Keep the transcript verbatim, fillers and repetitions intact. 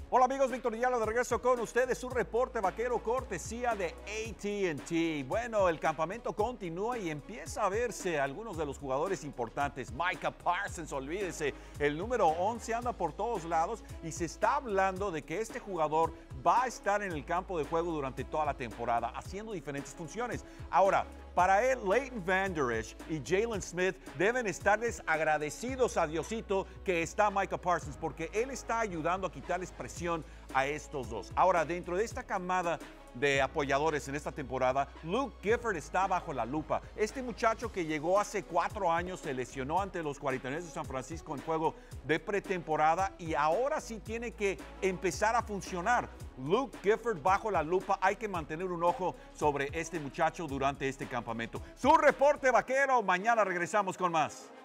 Hola amigos, Víctor Villalba de regreso con ustedes, un reporte vaquero cortesía de A T and T. Bueno, el campamento continúa y empieza a verse algunos de los jugadores importantes. Micah Parsons, olvídese, el número once anda por todos lados y se está hablando de que este jugador va a estar en el campo de juego durante toda la temporada, haciendo diferentes funciones. Ahora, para él, Leighton Vander Esch y Jalen Smith deben estarles agradecidos a Diosito que está Micah Parsons, porque él está ayudando a quitarles presión a estos dos. Ahora, dentro de esta camada de apoyadores en esta temporada, Luke Gifford está bajo la lupa. Este muchacho que llegó hace cuatro años se lesionó ante los cuarenta y nueve de San Francisco en juego de pretemporada y ahora sí tiene que empezar a funcionar. Luke Gifford bajo la lupa, hay que mantener un ojo sobre este muchacho durante este campamento. Su reporte vaquero, mañana regresamos con más.